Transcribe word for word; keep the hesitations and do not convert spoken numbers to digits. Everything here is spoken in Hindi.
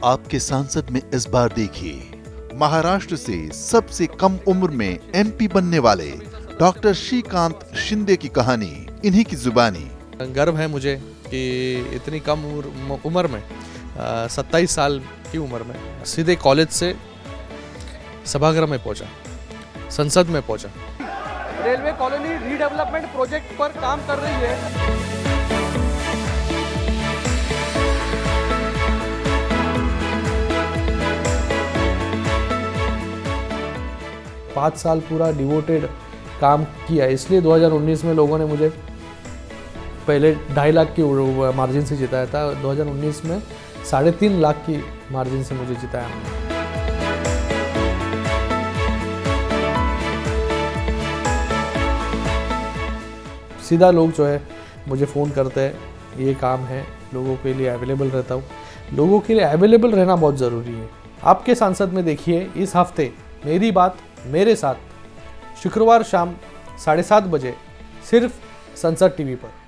आपके सांसद में इस बार देखिए महाराष्ट्र से सबसे कम उम्र में एमपी बनने वाले डॉक्टर श्रीकांत शिंदे की कहानी इन्हीं की जुबानी। गर्व है मुझे कि इतनी कम उम्र में सत्ताईस साल की उम्र में सीधे कॉलेज से सभागृह में पहुंचा, संसद में पहुंचा। रेलवे कॉलोनी रीडेवलपमेंट प्रोजेक्ट पर काम कर रही है। पाँच साल पूरा डिवोटेड काम किया, इसलिए दो हज़ार उन्नीस में लोगों ने मुझे पहले ढाई लाख की मार्जिन से जिताया था। दो हज़ार उन्नीस में साढ़े तीन लाख की मार्जिन से मुझे जिताया। सीधा लोग जो है मुझे फ़ोन करते हैं, ये काम है, लोगों के लिए अवेलेबल रहता हूँ। लोगों के लिए अवेलेबल रहना बहुत ज़रूरी है। आपके सांसद में देखिए इस हफ्ते मेरी बात मेरे साथ, शुक्रवार शाम साढ़े सात बजे सिर्फ संसद टीवी पर।